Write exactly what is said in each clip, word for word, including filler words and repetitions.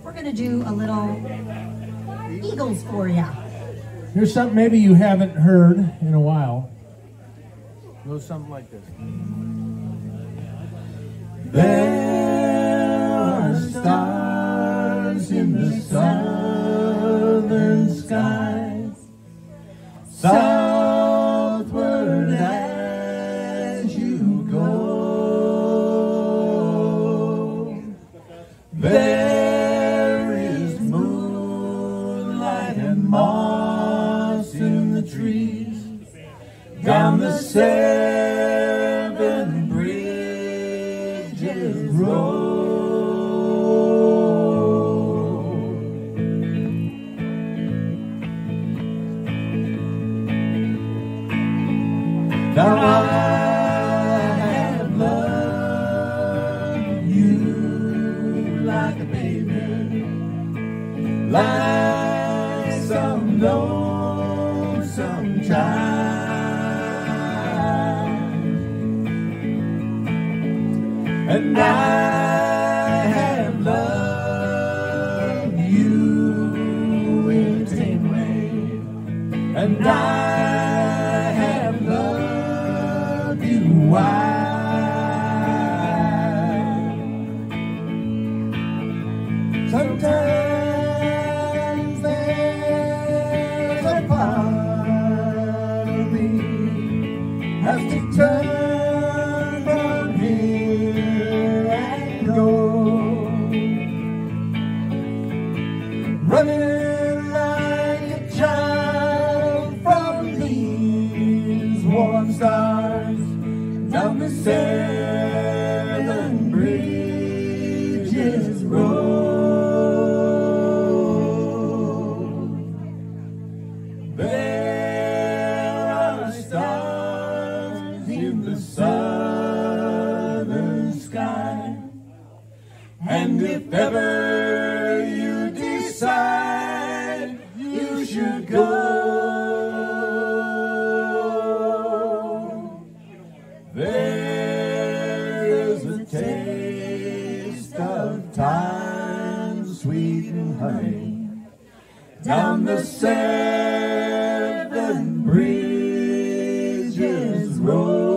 we're gonna do a little Eagles for ya. Here's something maybe you haven't heard in a while. It goes something like this. There are stars in the southern skies, southward as you go. There is moonlight and moss in the trees down the seven bridges road. Now I have loved you like a baby, like some lonesome child, and I have loved you in a tame way, and I have loved you wild. Sometimes there's a part of me has to turn from here and go, running like a child from these warm stars down the seven bridges road. There are stars in the southern sky, and if ever you decide you should go, there is a taste of time, sweet and honey, down the seven bridges road.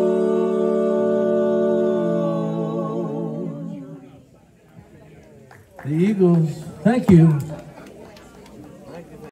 The Eagles, thank you.